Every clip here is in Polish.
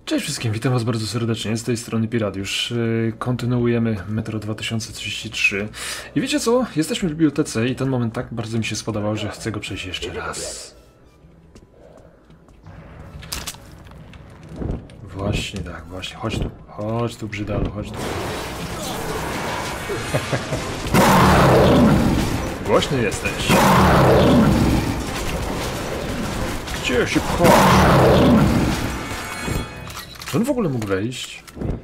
Cześć wszystkim, witam was bardzo serdecznie, z tej strony Piradiusz. Kontynuujemy Metro 2033. I wiecie co? Jesteśmy w bibliotece i ten moment tak bardzo mi się spodobał, że chcę go przejść jeszcze raz. Właśnie tak, właśnie. Chodź tu brzydalu, chodź tu. Głośny jesteś. Gdzie się pchasz? Czy on w ogóle mógł wejść?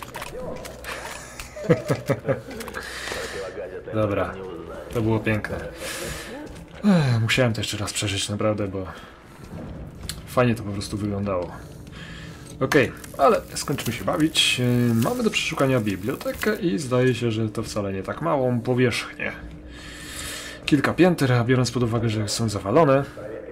Dobra, to było piękne. Musiałem to jeszcze raz przeżyć naprawdę, bo fajnie to po prostu wyglądało. Okej, ale skończmy się bawić. Mamy do przeszukania bibliotekę i zdaje się, że to wcale nie tak małą powierzchnię. Kilka pięter, a biorąc pod uwagę, że są zawalone.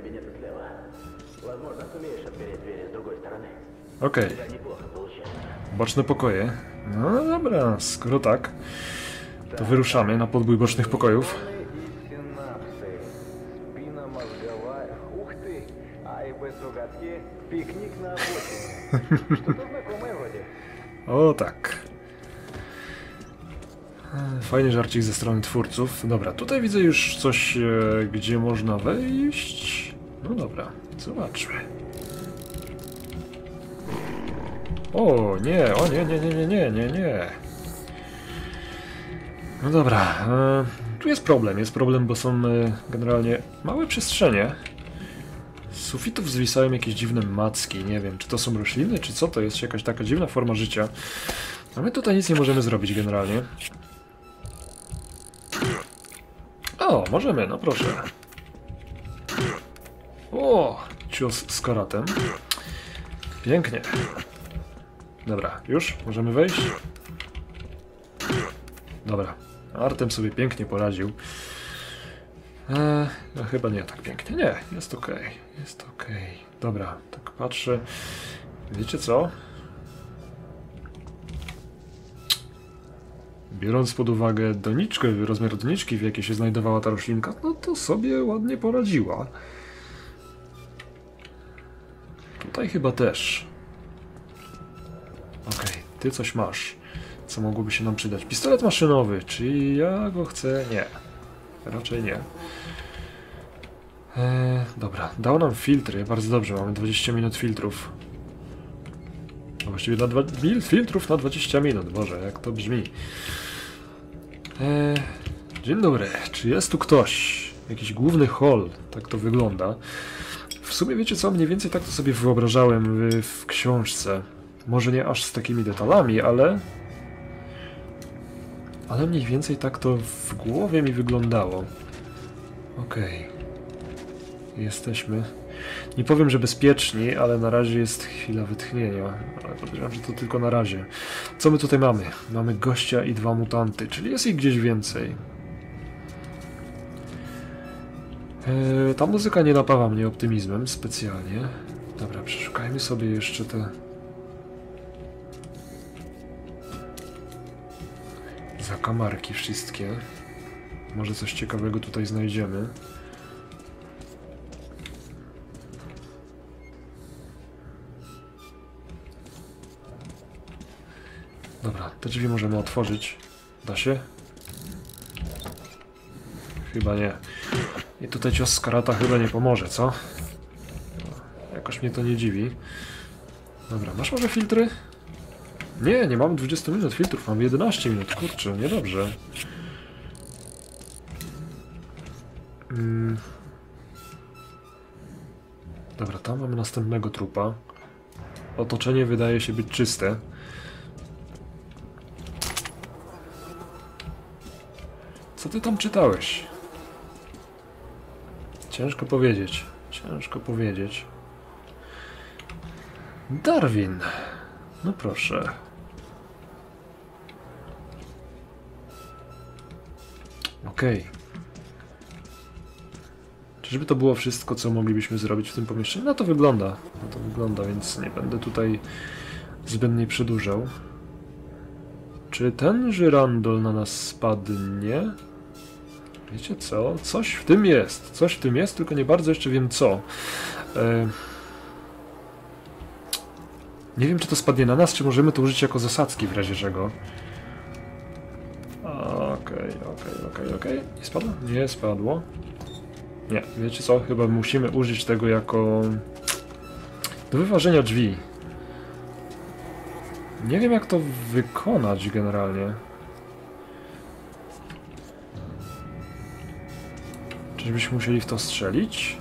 Okej. Boczne pokoje. No dobra, skoro tak, to wyruszamy na podbój bocznych pokojów. O tak. Fajny żarcik ze strony twórców. Dobra, tutaj widzę już coś, gdzie można wejść. No dobra, zobaczmy. O nie, nie. No dobra, tu jest problem, bo są generalnie małe przestrzenie. Z sufitów zwisają jakieś dziwne macki, nie wiem, czy to są rośliny, czy co to jest, jakaś taka dziwna forma życia. A my tutaj nic nie możemy zrobić generalnie. O, możemy, no proszę. O, cios z karatem. Pięknie. Dobra, już? Możemy wejść? Dobra, Artem sobie pięknie poradził. No chyba nie tak pięknie. Nie, jest okej. Jest okej. Dobra, tak patrzę. Wiecie co? Biorąc pod uwagę doniczkę, rozmiar doniczki, w jakiej się znajdowała ta roślinka, no to sobie ładnie poradziła. Tutaj chyba też. Okej, ty coś masz, co mogłoby się nam przydać. Pistolet maszynowy, czy ja go chcę? Nie. Raczej nie. Dobra, dał nam filtry, bardzo dobrze, mamy 20 minut filtrów. A właściwie filtrów na 20 minut, Boże, jak to brzmi. Dzień dobry, czy jest tu ktoś? Jakiś główny hall, tak to wygląda. W sumie wiecie co, mniej więcej tak to sobie wyobrażałem w książce. Może nie aż z takimi detalami, ale mniej więcej tak to w głowie mi wyglądało. Okej. Jesteśmy. Nie powiem, że bezpieczni, ale na razie jest chwila wytchnienia. Ale podejrzewam, że to tylko na razie. Co my tutaj mamy? Mamy gościa i 2 mutanty, czyli jest ich gdzieś więcej. Ta muzyka nie napawa mnie optymizmem specjalnie. Dobra, przeszukajmy sobie jeszcze te zakamarki wszystkie. Może coś ciekawego tutaj znajdziemy. Dobra, te drzwi możemy otworzyć. Da się? Chyba nie. I tutaj cios z karata chyba nie pomoże, co? Jakoś mnie to nie dziwi. Dobra, masz może filtry? Nie, nie mamy 20 minut filtrów, mam 11 minut, kurczę, niedobrze. Dobra, tam mamy następnego trupa. Otoczenie wydaje się być czyste. Co ty tam czytałeś? Ciężko powiedzieć. Ciężko powiedzieć. Darwin. No proszę. Okej. Czyżby to było wszystko, co moglibyśmy zrobić w tym pomieszczeniu? No to wygląda, więc nie będę tutaj zbędnie przedłużał. Czy ten żyrandol na nas spadnie? Wiecie co? Coś w tym jest, tylko nie bardzo jeszcze wiem co. Nie wiem, czy to spadnie na nas, czy możemy to użyć jako zasadzki w razie czego. Okej. Nie spadło? Nie spadło. Nie, wiecie co? Chyba musimy użyć tego jako... do wyważenia drzwi. Nie wiem, jak to wykonać generalnie. Czyżbyśmy musieli w to strzelić?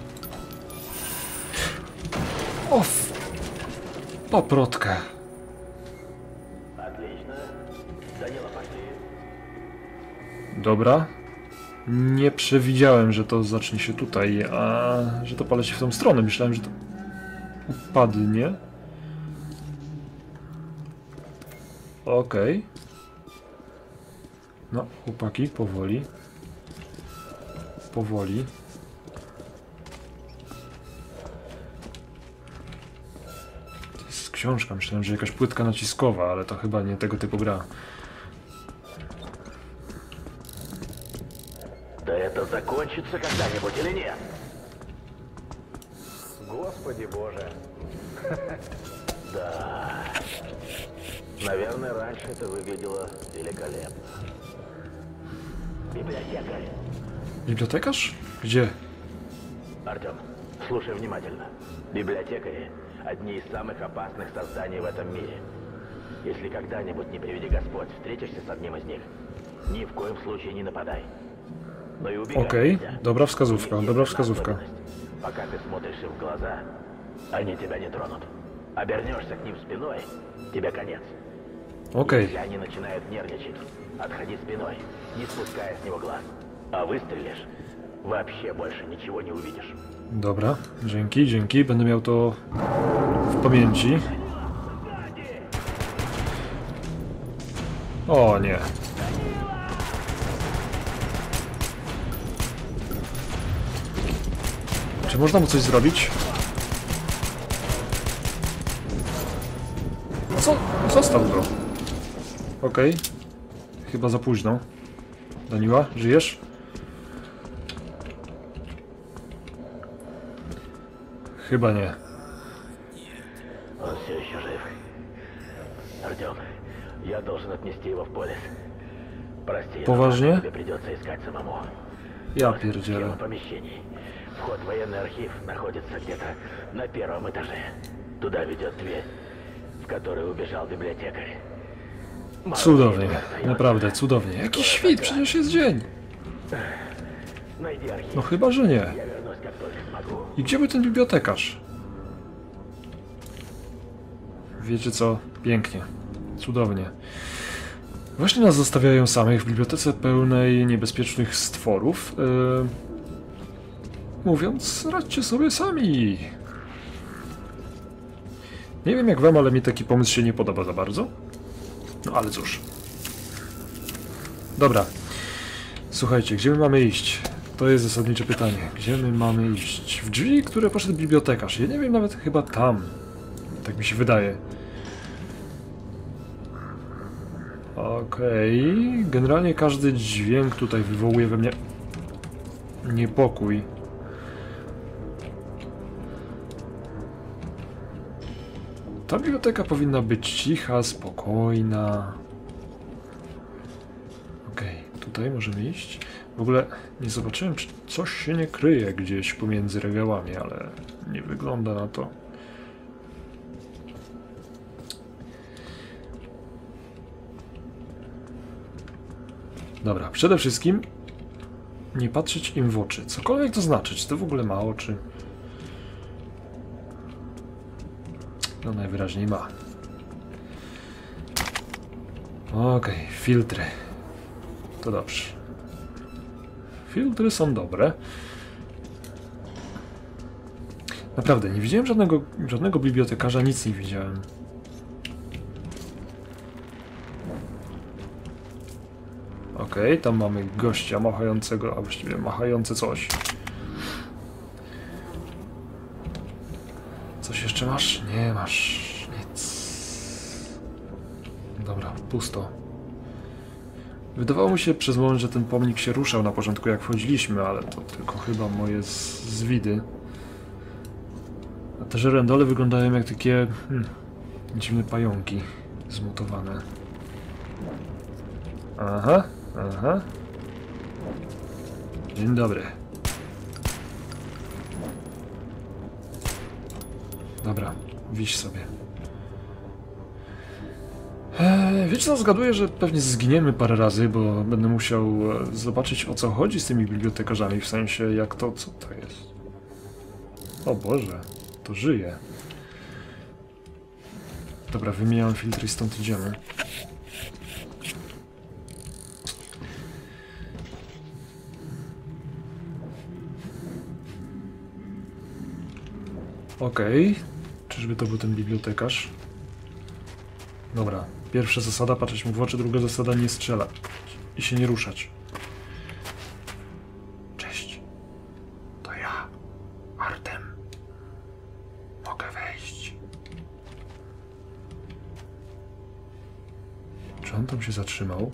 O! Paprotkę. Dobra. Nie przewidziałem, że to zacznie się tutaj, a że to poleci w tą stronę. Myślałem, że to upadnie. Okej. No, chłopaki, powoli. Powoli. To jest książka. Myślałem, że jakaś płytka naciskowa, ale to chyba nie tego typu gra. Да это закончится когда-нибудь или нет? Господи боже. Да. Наверное, раньше это выглядело великолепно. Библиотекарь. Bibliotekarz? Gdzie? Артем, слушай внимательно. Библиотекари – одни из самых опасных созданий в этом мире. Если когда-нибудь, не приведи Господь, встретишься с одним из них, ни в коем случае не нападай. Но и убегать Okej, нельзя. dobra wskazówka, У них dobra есть одна wskazówka. особенность. Пока ты смотришь им в глаза, они тебя не тронут. Обернешься к ним спиной, тебе конец. Okej, Если они начинают нервничать, отходи спиной, не спуская с него глаз. А выстрелишь, вообще больше ничего не увидишь. dobra, dzięki, będę miał to w pamięci. O nie. Czy można mu coś zrobić? Co? Został go. Okej. Chyba za późno. Daniła, żyjesz? Chyba nie. Он все еще жив. Артем, я должен отнести его в полис. Прости, Poważnie? тебе придется искать самому. Ja Схема pierdzielę. помещений. Вход в военный архив находится где-то на первом этаже. Туда ведет дверь, в которую убежал библиотекарь. Мало Cudownie, времени остается. naprawdę cudownie. Jaki świt, przecież jest dzień. Найди архив. No chyba, że nie. Я вернусь, как только смогу. I gdzie był ten bibliotekarz? Wiecie co? Pięknie. Cudownie. Właśnie nas zostawiają samych w bibliotece pełnej niebezpiecznych stworów. Mówiąc, radźcie sobie sami. Nie wiem jak wam, ale mi taki pomysł się nie podoba za bardzo. No ale cóż. Dobra. Słuchajcie, gdzie my mamy iść? To jest zasadnicze pytanie. Gdzie my mamy iść? W drzwi, które poszedł bibliotekarz. Ja nie wiem, nawet chyba tam. Tak mi się wydaje. Okej. Generalnie każdy dźwięk tutaj wywołuje we mnie niepokój. Ta biblioteka powinna być cicha, spokojna. Okej, tutaj możemy iść. W ogóle nie zobaczyłem, czy coś się nie kryje gdzieś pomiędzy regałami, ale nie wygląda na to. Dobra, przede wszystkim nie patrzeć im w oczy. Cokolwiek to znaczy, czy to w ogóle ma oczy? No najwyraźniej ma. Okej, filtry. To dobrze. Filtry są dobre. Naprawdę, nie widziałem żadnego bibliotekarza, nic nie widziałem. Okej, tam mamy gościa machającego, a właściwie machające coś. Coś jeszcze masz? Nie masz nic. Dobra, pusto. Wydawało mi się przez moment, że ten pomnik się ruszał na początku jak wchodziliśmy, ale to tylko chyba moje zwidy. A te żerandole wyglądają jak takie Dziwne pająki zmutowane. Aha, aha. Dzień dobry. Dobra, wiś sobie. Wiecie co, zgaduję, że pewnie zginiemy parę razy, bo będę musiał zobaczyć, o co chodzi z tymi bibliotekarzami, w sensie jak to, co to jest. O Boże, to żyje. Dobra, wymieniam filtry i stąd idziemy. Okej. Czyżby to był ten bibliotekarz? Dobra. Pierwsza zasada, patrzeć mu w oczy, druga zasada, nie strzelać. I się nie ruszać. Cześć. To ja. Artem. Mogę wejść. Czy on tam się zatrzymał?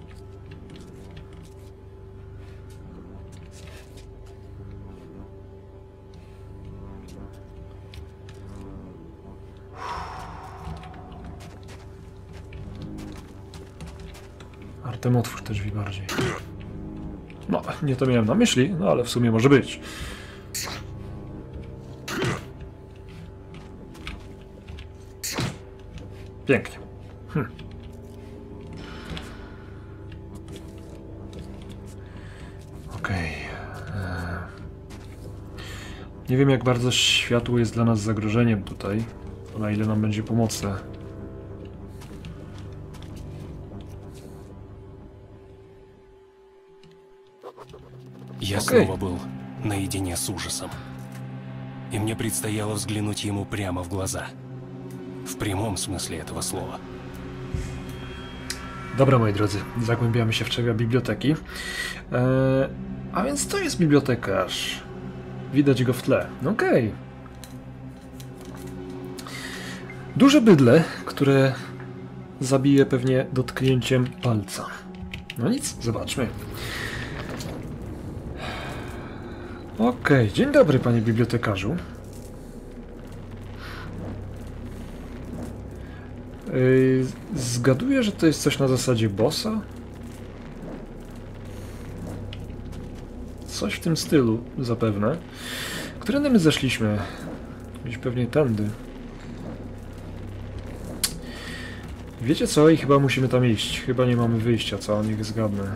Artem, otwórz te drzwi bardziej. No, nie to miałem na myśli, no ale w sumie może być. Pięknie. Okej. Nie wiem, jak bardzo światło jest dla nas zagrożeniem tutaj, na ile nam będzie pomocne. Я снова был наедине с ужасом. И мне предстояло взглянуть ему прямо в глаза. В прямом смысле этого слова. Dobra, moi drodzy, zagłębiamy się w czerwia biblioteki. A więc to jest bibliotekarz. Widać go w tle. Okej. Duże bydle, które zabije pewnie dotknięciem palca. No nic, zobaczmy. Okej, dzień dobry, panie bibliotekarzu. Zgaduję, że to jest coś na zasadzie bossa? Coś w tym stylu, zapewne. Którędy my zeszliśmy? Gdzieś pewnie tędy. Wiecie co? I chyba musimy tam iść. Chyba nie mamy wyjścia, co? Niech zgadnę.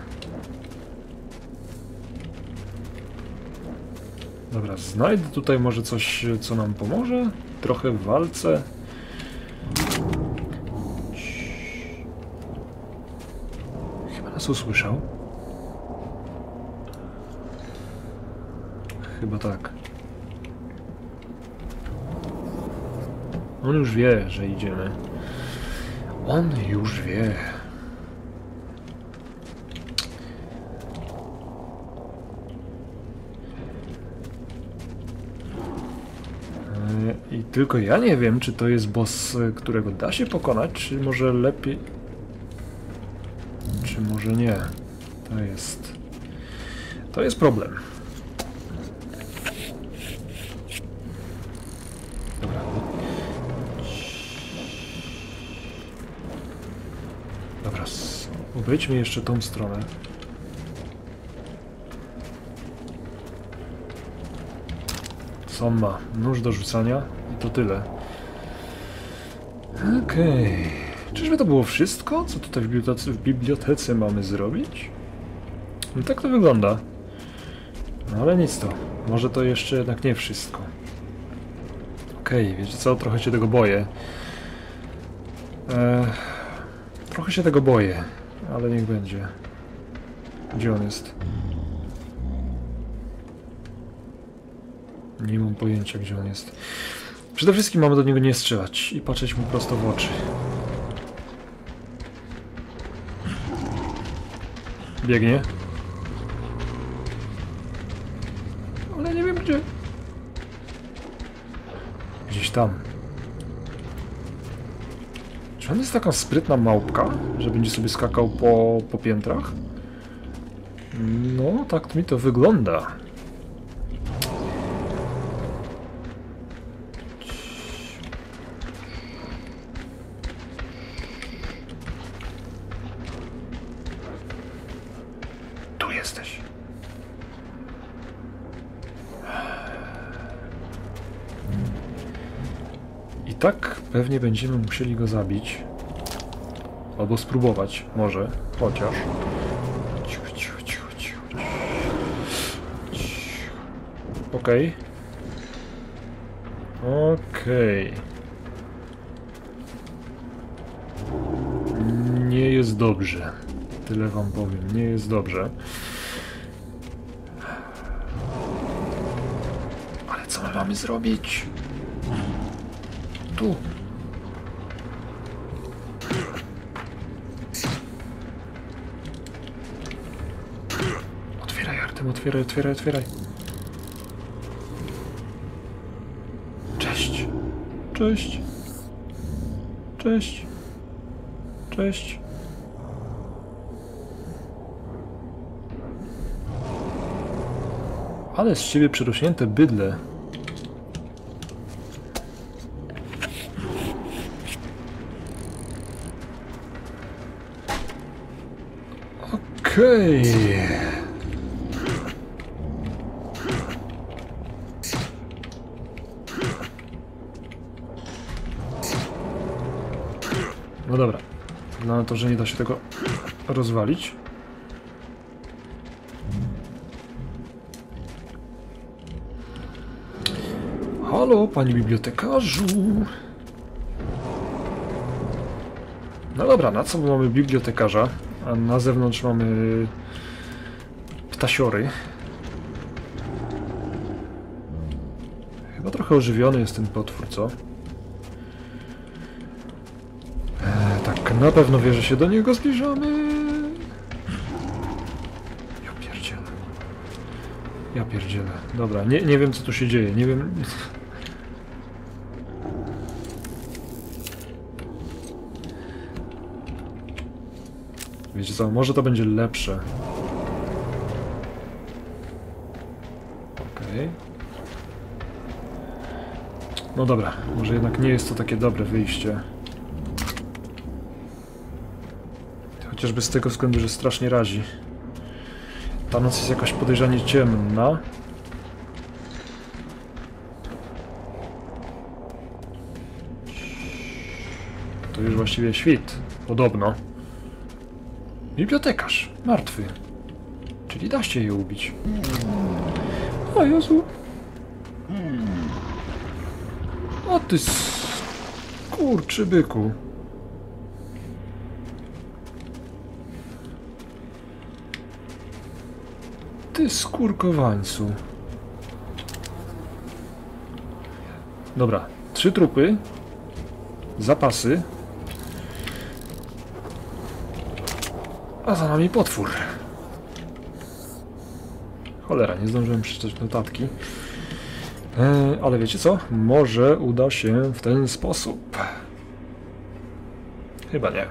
Dobra, znajdę tutaj może coś, co nam pomoże? Trochę w walce. Chyba nas usłyszał. Chyba tak. On już wie, że idziemy. On już wie. I tylko ja nie wiem, czy to jest boss, którego da się pokonać, czy może lepiej... Czy może nie. To jest problem. Dobra. Dobra, obejdźmy jeszcze tą stronę. Co on ma? Nóż do rzucania i to tyle. Okej. Czyżby to było wszystko, co tutaj w bibliotece mamy zrobić? No tak to wygląda. No ale nic to. Może to jeszcze jednak nie wszystko. Okej, wiecie co? Trochę się tego boję. Trochę się tego boję, ale niech będzie. Gdzie on jest? Nie mam pojęcia, gdzie on jest. Przede wszystkim mamy do niego nie strzelać i patrzeć mu prosto w oczy. Biegnie. Ale nie wiem gdzie. Gdzieś tam. Czy on jest taka sprytna małpka, że będzie sobie skakał po piętrach? No, tak mi to wygląda. jesteś? I tak pewnie będziemy musieli go zabić. Albo spróbować, może, chociaż. Cicho, cicho, cicho, cicho. Cicho. Okej. Okej. Nie jest dobrze. Tyle wam powiem, nie jest dobrze. Ale co my mamy zrobić? Tu. Otwieraj, Artem, otwieraj, otwieraj, otwieraj. Cześć. Cześć. Cześć. Cześć. Ale z ciebie przerośnięte bydle. Okej. No dobra. No to, że nie da się tego rozwalić. Halo, panie bibliotekarzu. No dobra, na co my mamy bibliotekarza? A na zewnątrz mamy ptasiory. Chyba trochę ożywiony jest ten potwór, co? Tak, na pewno wie, że się do niego zbliżamy. Ja pierdzielę. Ja pierdzielę. Dobra, nie wiem, co tu się dzieje. Nie wiem... Wiecie co, może to będzie lepsze. Okej. No dobra, może jednak nie jest to takie dobre wyjście. Chociażby z tego względu, że strasznie razi. Ta noc jest jakaś podejrzanie ciemna. To już właściwie świt, podobno. Bibliotekarz, martwy. Czyli da się je ubić. O Jezu. O ty skurczy byku. Ty skurkowańcu. Dobra, 3 trupy. Zapasy. A za nami potwór. Cholera, nie zdążyłem przeczytać notatki. Ale wiecie co? Może uda się w ten sposób. Chyba nie.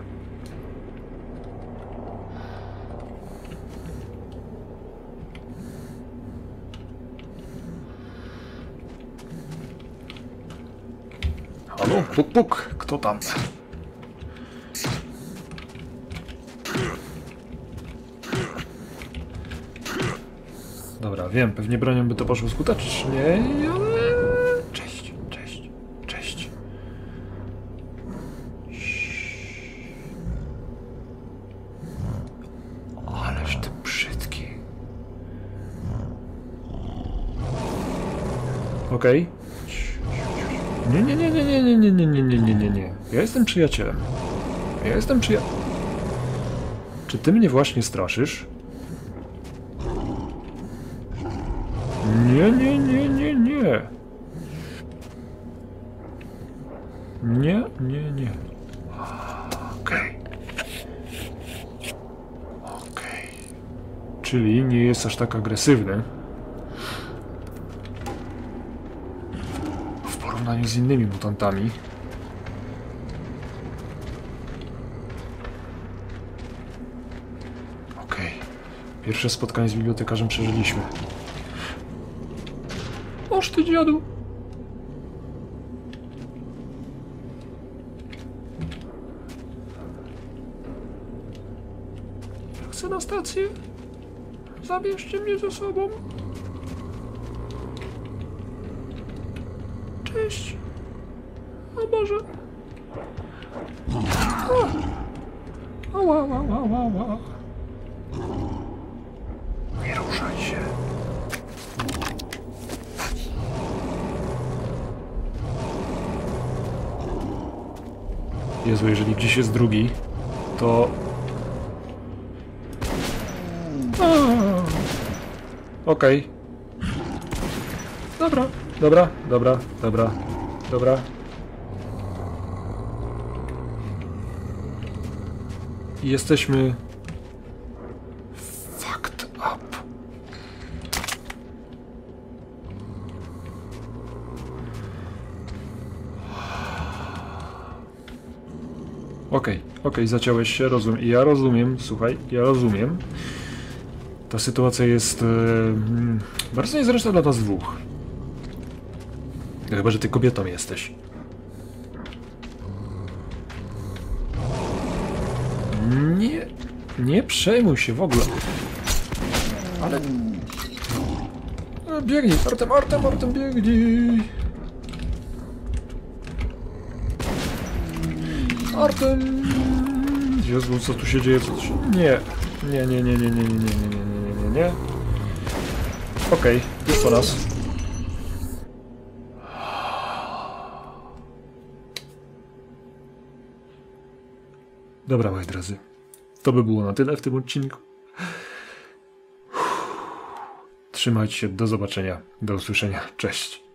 Halo? Puk, puk. Kto tam? Dobra, wiem, pewnie bronią by to poszło skutecznie, ale... Cześć, cześć, cześć. Ależ ty brzydki. Okej. Nie. Ja jestem przyjacielem. Czy ty mnie właśnie straszysz? Nie. Nie. Okej. Czyli nie jest aż tak agresywny. W porównaniu z innymi mutantami. Okej. Pierwsze spotkanie z bibliotekarzem przeżyliśmy. Oż ty dziadu! Chcę na stację? Zabierzcie mnie ze sobą. Cześć. O Boże. Ała, ała, ała, ała. Nie ruszaj się. Jezu, jeżeli gdzieś jest drugi, to... Okej. Dobra, dobra, dobra, dobra, dobra. I jesteśmy... fucked up. Okej, zaciąłeś się, rozumiem. Ja rozumiem, słuchaj, ja rozumiem. Ta sytuacja jest bardzo niezręczna dla nas dwóch. Chyba, że ty kobietą jesteś. Nie przejmuj się w ogóle. Ale... Biegnij, Artem, biegnij. Artem! Jezu, co tu się dzieje? Co tu się... Nie. Okej, już po nas. Dobra, moi drodzy. To by było na tyle w tym odcinku. Trzymajcie się, do zobaczenia, do usłyszenia. Cześć.